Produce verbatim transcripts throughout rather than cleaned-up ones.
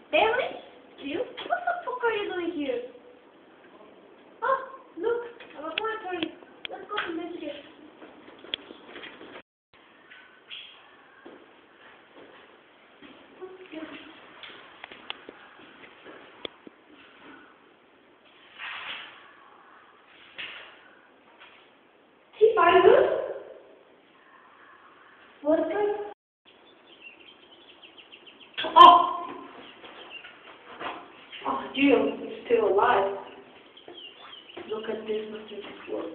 Family? You? What the fuck are you doing here? Oh, look, I'm a point for you. Let's go to investigate. Hey, are you good? Wesker? Oh! Oh, Jill is still alive. Look at this pathetic work.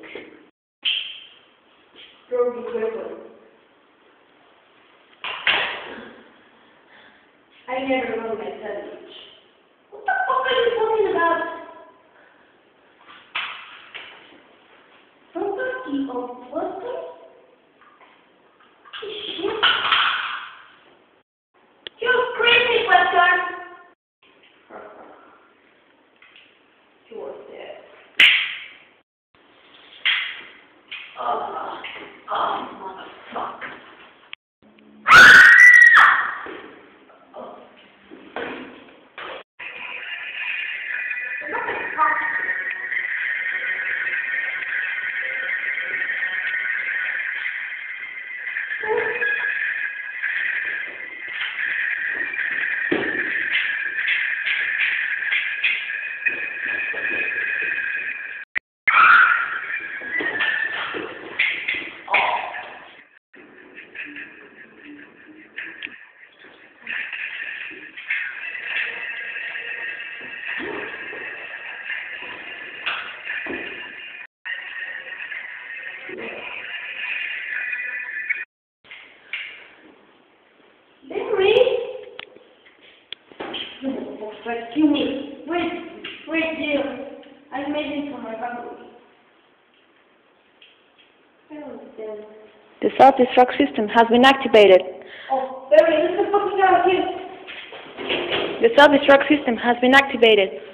Broken weapon. I never know my sandwich. What the fuck are you talking about? Property of Wesker? Shit. You're crazy, Wesker! He was dead. Oh, oh, motherfucker. Oh. Excuse me. Wait, wait, Jill. I made it for my family. I don't understand. The self-destruct system has been activated. Oh, Barry, let's fucking out here. The self-destruct system has been activated.